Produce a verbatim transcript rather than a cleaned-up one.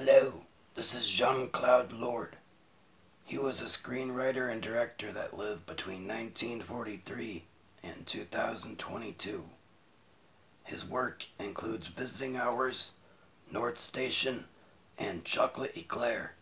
Hello, this is Jean-Claude Lord. He was a screenwriter and director that lived between nineteen forty-three and two thousand twenty-two. His work includes Visiting Hours, North Station, and Chocolate Eclair.